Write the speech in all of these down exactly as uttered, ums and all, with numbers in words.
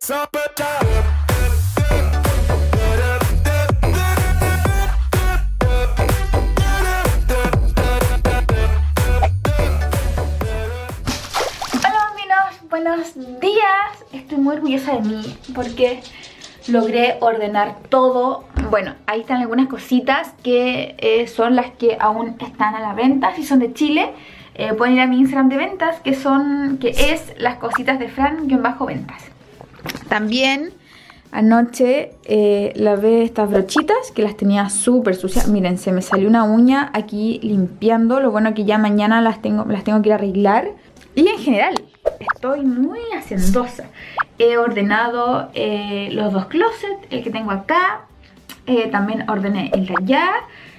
Buenos días, estoy muy orgullosa de mí porque logré ordenar todo. Bueno, ahí están algunas cositas que eh, son las que aún están a la venta. Si son de Chile, eh, pueden ir a mi Instagram de ventas, que son que es las cositas de Fran-ventas. También anoche eh, lavé estas brochitas que las tenía súper sucias. Miren, se me salió una uña aquí limpiando. Lo bueno que ya mañana las tengo, las tengo que ir a arreglar. Y en general estoy muy hacendosa. He ordenado eh, los dos closets, el que tengo acá. Eh, también ordené el de allá.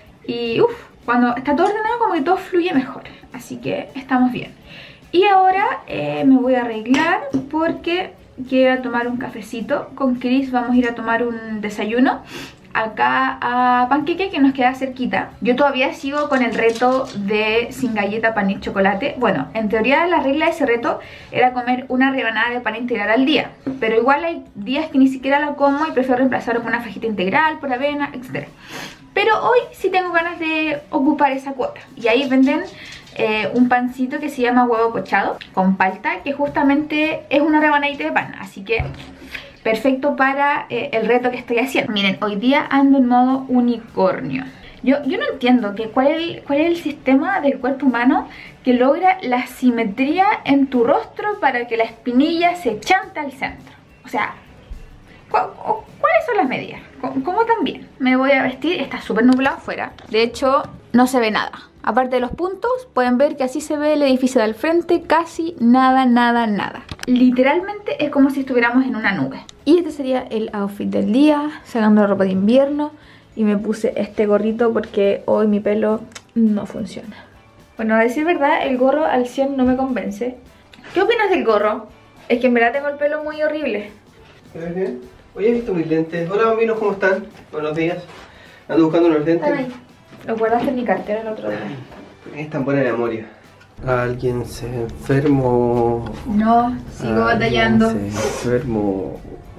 Y uff, cuando está todo ordenado como que todo fluye mejor. Así que estamos bien. Y ahora eh, me voy a arreglar porque quiero ir a tomar un cafecito. Con Chris vamos a ir a tomar un desayuno acá a Panqueque, que nos queda cerquita. Yo todavía sigo con el reto de sin galleta, pan y chocolate. Bueno, en teoría la regla de ese reto era comer una rebanada de pan integral al día, pero igual hay días que ni siquiera la como y prefiero reemplazarlo por una fajita integral, por avena, etcétera. Pero hoy sí tengo ganas de ocupar esa cuota. Y ahí venden eh, un pancito que se llama huevo pochado con palta, que justamente es una rebanadita de pan. Así que perfecto para eh, el reto que estoy haciendo. Miren, hoy día ando en modo unicornio. Yo, yo no entiendo que cuál, es el, cuál es el sistema del cuerpo humano que logra la simetría en tu rostro para que la espinilla se chante al centro. O sea, ¿cu ¿cuáles son las medidas? ¿Cómo, cómo también? Me voy a vestir, está súper nublado afuera. De hecho, no se ve nada. Aparte de los puntos, pueden ver que así se ve el edificio del frente, casi nada, nada, nada. Literalmente es como si estuviéramos en una nube. Y este sería el outfit del día, sacando la ropa de invierno. Y me puse este gorrito porque hoy mi pelo no funciona. Bueno, a decir verdad, el gorro al cien no me convence. ¿Qué opinas del gorro? Es que en verdad tengo el pelo muy horrible. ¿Ves bien? Oye, he visto mis lentes. Hola, bambinos, ¿cómo están? Buenos días. Ando buscando unos lentes. Ay, lo guardaste en mi cartera el otro día. Es tan buena memoria. Alguien se enfermó. No, sigo batallando. Se enfermó.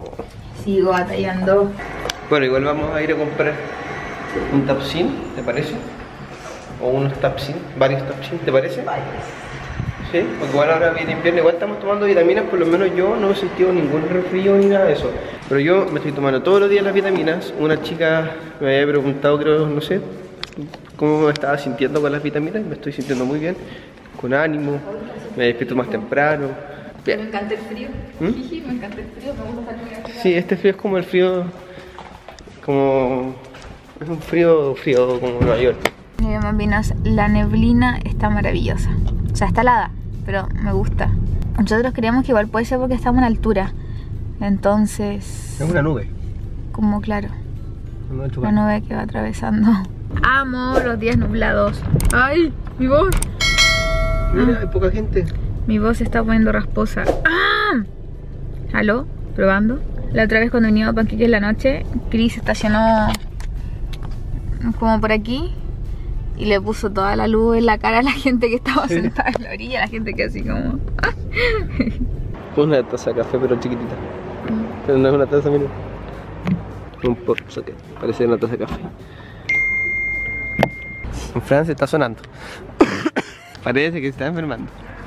Sigo batallando. Bueno, igual vamos a ir a comprar un tapsin, ¿te parece? O unos tapsin, varios tapsin, ¿te parece? Varios. Sí, porque igual ahora viene invierno, igual estamos tomando vitaminas, por lo menos yo no he sentido ningún resfrío ni nada de eso. Pero yo me estoy tomando todos los días las vitaminas. Una chica me había preguntado, creo, no sé, cómo me estaba sintiendo con las vitaminas. Me estoy sintiendo muy bien, con ánimo, me despierto más temprano. Bien. Me encanta el frío. ¿Mm? Sí, me encanta el frío, me gusta salir. Sí, este frío es como el frío, como, es un frío frío como Nueva York. Miren, bambinos, la neblina está maravillosa. O sea, está helada, pero me gusta. Nosotros creemos que igual puede ser porque estamos en altura. Entonces... Es una nube. Como claro, la nube que va atravesando. Amo los días nublados. ¡Ay! Mi voz. Mira, hay poca gente. Mi voz se está poniendo rasposa. ¡Ah! ¿Aló? ¿Probando? La otra vez cuando venía a Panqueque en la noche, Chris estacionó como por aquí y le puso toda la luz en la cara a la gente que estaba sentada en la orilla, la gente que así como... Una taza de café pero chiquitita. Pero no es una taza, mira. Un pop socket, parece una taza de café. En Francia está sonando. Parece que se está enfermando.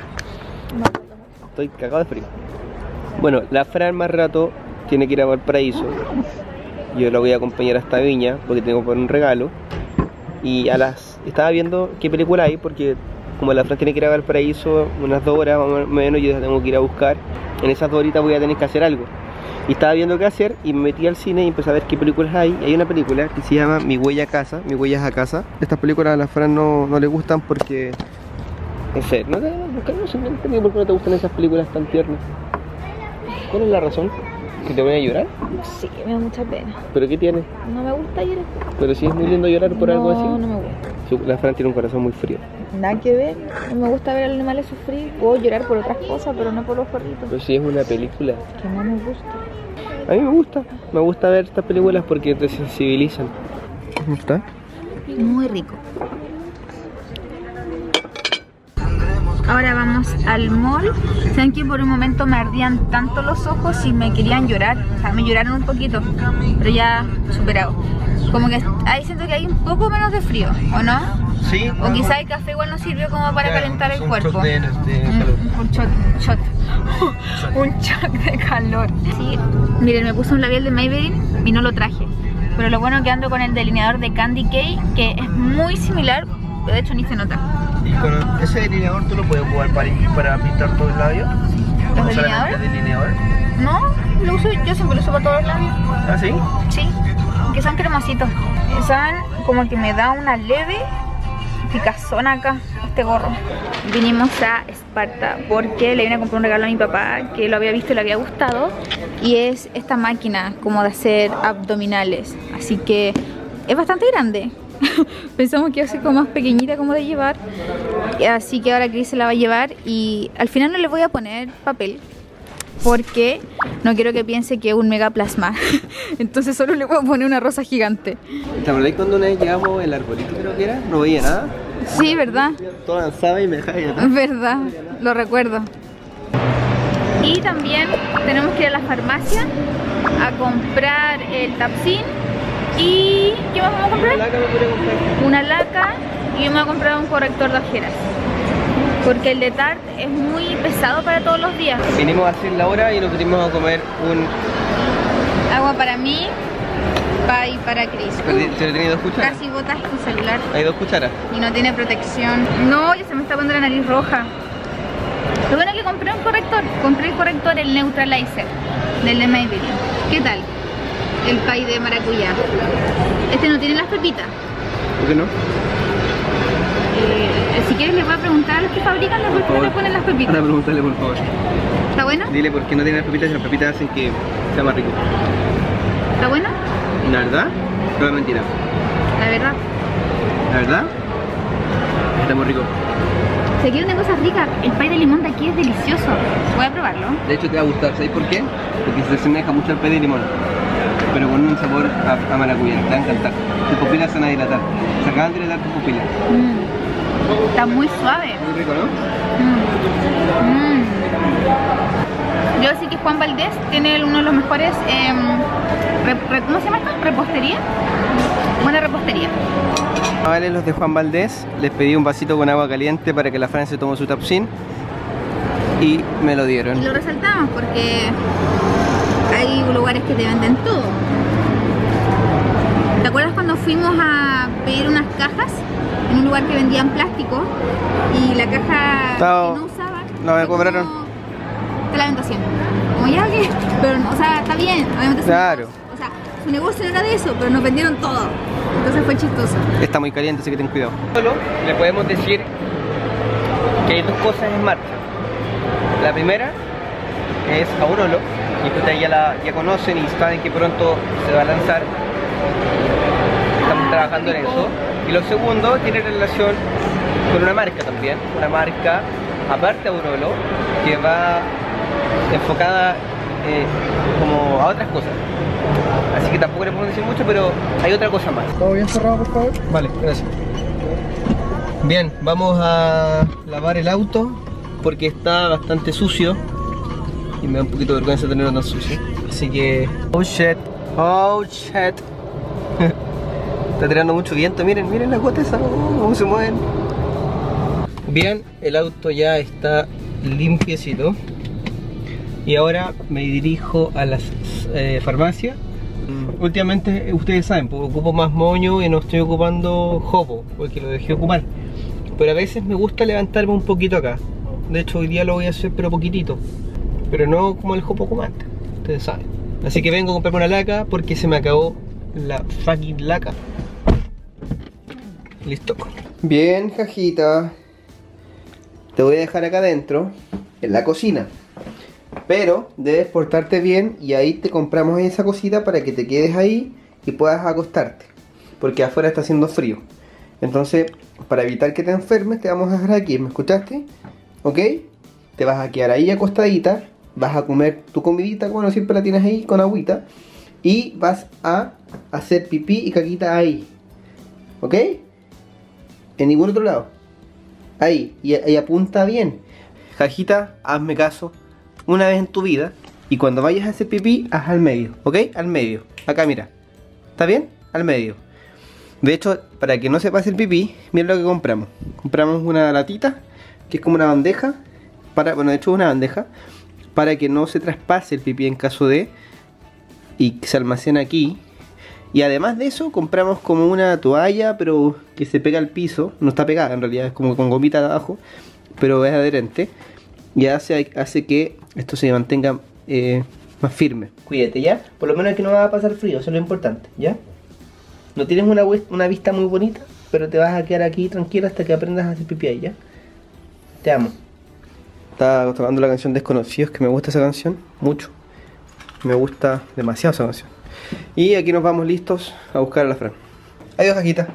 Estoy cagado de frío. Bueno, la Fran más rato tiene que ir a Valparaíso. Yo la voy a acompañar hasta Viña porque tengo que poner un regalo. Y a las... estaba viendo qué película hay porque como la Fran tiene que ir a Valparaíso unas dos horas más o menos, yo la tengo que ir a buscar. En esas dos horitas voy a tener que hacer algo. Y estaba viendo qué hacer y me metí al cine y empecé a ver qué películas hay. Y hay una película que se llama Mi Huella a Casa, Mi Huellas a Casa. Estas películas a la Fran no, no le gustan porque... no sé, no, no, no, no sé, no entendí por qué no te gustan esas películas tan tiernas. ¿Cuál es la razón? ¿Que te voy a llorar? Sí, me da mucha pena. ¿Pero qué tiene? No me gusta llorar. Pero sí es muy lindo llorar por no, algo así. No, no me gusta. La Fran tiene un corazón muy frío. Nada que ver, no me gusta ver a los animales sufrir. Puedo llorar por otras cosas, pero no por los perritos. Pero sí es una película. Que no me gusta. A mí me gusta, me gusta ver estas películas porque te sensibilizan. ¿Cómo está? Muy rico. Ahora vamos al mall. Saben que por un momento me ardían tanto los ojos y me querían llorar. O sea, me lloraron un poquito, pero ya superado. Como que ahí siento que hay un poco menos de frío, ¿o no? Sí. O quizá el café igual nos sirvió como para claro, calentar el un cuerpo. Shot de, de un, un shot, shot. un shot de calor. Sí, miren, me puse un labial de Maybelline y no lo traje. Pero lo bueno que ando con el delineador de Candy K, que es muy similar, de hecho ni se nota. ¿Y con ese delineador tú lo puedes ocupar para, para pintar todo el labio? ¿Los delineadores? delineador? No, lo uso, yo siempre lo uso para todos los labios. ¿Ah, sí? Sí, que son cremositos. Saben, como que me da una leve picazón acá este gorro. Vinimos a Esparta porque le vine a comprar un regalo a mi papá que lo había visto y le había gustado, y es esta máquina como de hacer abdominales, así que es bastante grande. Pensamos que iba a ser como más pequeñita como de llevar, así que ahora Chris se la va a llevar y al final no le voy a poner papel porque no quiero que piense que es un mega plasma. Entonces solo le voy a poner una rosa gigante. ¿Te acordás cuando una vez llegamos el arbolito, creo que era? No veía nada. Sí, ¿verdad? Todo avanzaba y me dejaba ir atrás. Verdad, lo recuerdo. Y también tenemos que ir a la farmacia a comprar el Tapsin. ¿Y qué más vamos a comprar? Una laca me pude comprar. Una laca, y yo me voy a comprar un corrector de ojeras. Porque el de Tarte es muy pesado para todos los días. Vinimos a hacer la hora y nos vinimos a comer un... Agua para mí, pay para Chris. ¿Se le tenía dos cucharas? Casi botas tu celular. Hay dos cucharas. Y no tiene protección. No, ya se me está poniendo la nariz roja. Lo bueno es que compré un corrector. Compré el corrector, el Neutralizer, del de Maybelline. ¿Qué tal? El pay de maracuyá. Este no tiene las pepitas. ¿Por qué no? Eh, si quieres les voy a preguntar a los que fabrican por qué no le ponen las pepitas. Ahora pregúntale, por favor. ¿Está bueno? Dile por qué no tiene las pepitas y las pepitas hacen que sea más rico. ¿Está bueno? ¿La verdad? No es mentira. La verdad. ¿La verdad? Está muy rico. Si quieren de cosas ricas, el pay de limón de aquí es delicioso. Voy a probarlo. De hecho te va a gustar, ¿sabes por qué? Porque se asemeja mucho al pay de limón, pero con un sabor a, a maracuyá, te va a encantar. Tus pupilas se van a dilatar. Se acaban de dilatar tus pupilas. Mm. Está muy suave. Muy rico, ¿no? Mm. Mm. Yo sé que Juan Valdés tiene uno de los mejores, eh, re, re, ¿cómo se llama esto? ¿Repostería? Buena repostería. Vale, los de Juan Valdés, les pedí un vasito con agua caliente para que la Fran se tomó su Tapsin y me lo dieron. Y lo resaltamos porque hay lugares que te venden todo. ¿Te acuerdas cuando fuimos a pedir unas cajas en un lugar que vendían plástico y la caja Estaba... que no usaban? No me cobraron. Te la vendo cien. Como ya que, pero o sea, está bien, obviamente. Claro. O sea, su negocio no era de eso, pero nos vendieron todo. Entonces fue chistoso. Está muy caliente, así que ten cuidado. Solo le podemos decir que hay dos cosas en marcha. La primera es Aurolo, y ustedes ya la ya conocen y saben que pronto se va a lanzar. Estamos trabajando en eso. Y lo segundo tiene relación con una marca también, una marca aparte de Aurolo, que va enfocada eh, como a otras cosas. Así que tampoco le puedo decir mucho, pero hay otra cosa más. ¿Todo bien cerrado, por favor? Vale, gracias. Bien, vamos a lavar el auto porque está bastante sucio y me da un poquito de vergüenza tenerlo tan sucio. Así que... Oh shit, oh shit. Está tirando mucho viento, miren, miren las gotas, cómo se mueven. Bien, el auto ya está limpiecito. Y ahora me dirijo a la eh, farmacia. Últimamente, ustedes saben, pues, ocupo más moño y no estoy ocupando jopo, porque lo dejé ocupar. Pero a veces me gusta levantarme un poquito acá. De hecho, hoy día lo voy a hacer, pero poquitito. Pero no como el jopo comanda, ustedes saben. Así que vengo a comprarme una laca porque se me acabó la fucking laca. Listo. Bien, Jajita. Te voy a dejar acá adentro, en la cocina. Pero debes portarte bien y ahí te compramos esa cosita para que te quedes ahí y puedas acostarte. Porque afuera está haciendo frío. Entonces, para evitar que te enfermes, te vamos a dejar aquí. ¿Me escuchaste? ¿Ok? Te vas a quedar ahí acostadita. Vas a comer tu comidita, bueno, siempre la tienes ahí con agüita. Y vas a hacer pipí y caquita ahí. ¿Ok? En ningún otro lado. Ahí, y, y apunta bien. Jajita, hazme caso. Una vez en tu vida. Y cuando vayas a hacer pipí, haz al medio, ¿ok? Al medio. Acá, mira. ¿Está bien? Al medio. De hecho, para que no se pase el pipí, mira lo que compramos. Compramos una latita, que es como una bandeja. Para, bueno, de hecho es una bandeja. Para que no se traspase el pipí en caso de... Y que se almacena aquí. Y además de eso, compramos como una toalla, pero que se pega al piso. No está pegada en realidad, es como con gomita de abajo, pero es adherente. Y hace, hace que esto se mantenga eh, más firme. Cuídate, ¿ya? Por lo menos que no va a pasar frío, eso es lo importante, ¿ya? No tienes una, una vista muy bonita, pero te vas a quedar aquí tranquila hasta que aprendas a hacer pipí ahí, ¿ya? Te amo. Estaba tocando la canción Desconocidos, que me gusta esa canción, mucho. Me gusta demasiado esa canción. Y aquí nos vamos listos a buscar a la Fran. Adiós, Jajita.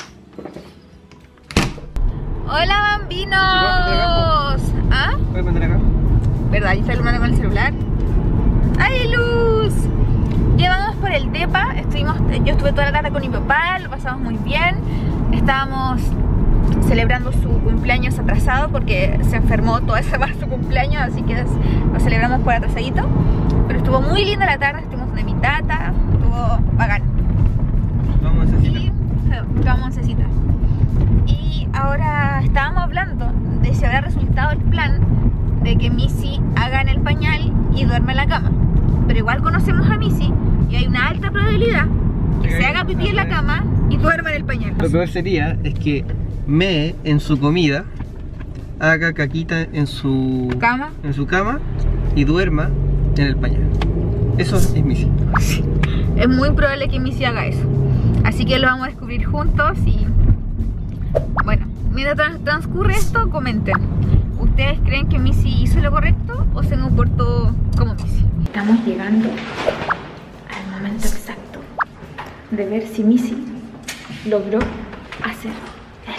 Hola, bambinos. ¿Ah? ¿Puedes poner acá? ¿Verdad? Ahí está ilumbrando con el celular. ¡Ay, luz! Llevamos por el depa. Estuvimos, yo estuve toda la tarde con mi papá, lo pasamos muy bien. Estábamos celebrando su cumpleaños atrasado porque se enfermó toda esa para su cumpleaños, así que lo celebramos por atrasadito. Pero estuvo muy linda la tarde, estuvimos de mi tata, estuvo bacán. Vamos a necesitar. Y vamos a necesitar. Y ahora estábamos hablando de si habrá resultado el plan de que Missy haga en el pañal y duerma en la cama. Pero igual conocemos a Missy y hay una alta probabilidad que se haga pipí en la cama y duerma en el pañal. Lo peor sería es que mee en su comida, haga caquita en su cama, en su cama y duerma en el pañal. Eso es Missy. Es muy probable que Missy haga eso. Así que lo vamos a descubrir juntos y... Bueno, mientras transcurre esto, comenten. ¿Ustedes creen que Missy hizo lo correcto o se comportó como Missy? Estamos llegando al momento exacto de ver si Missy logró hacer el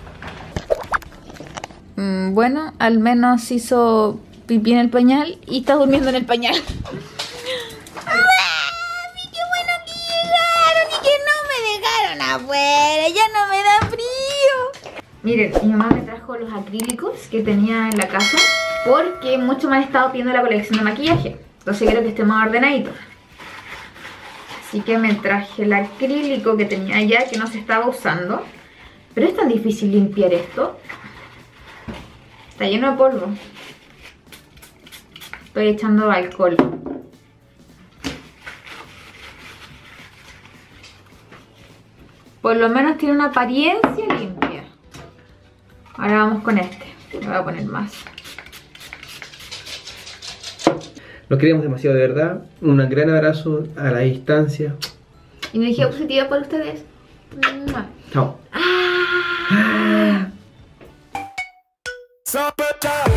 pañal. Mm, bueno, al menos hizo pipí en el pañal y está durmiendo en el pañal. ¡Mami, qué bueno que llegaron y que no me dejaron afuera! ¡Ya no me da frío! Miren, mi mamá me trajo los acrílicos que tenía en la casa porque mucho me han estado pidiendo la colección de maquillaje. Entonces quiero que esté más ordenadito. Así que me traje el acrílico que tenía allá que no se estaba usando. Pero es tan difícil limpiar esto. Está lleno de polvo. Estoy echando alcohol. Por lo menos tiene una apariencia limpia. Ahora vamos con este. Le voy a poner más. Los queremos demasiado, de verdad. Un gran abrazo a la distancia. Energía positiva para ustedes. Chao. Ah. Ah.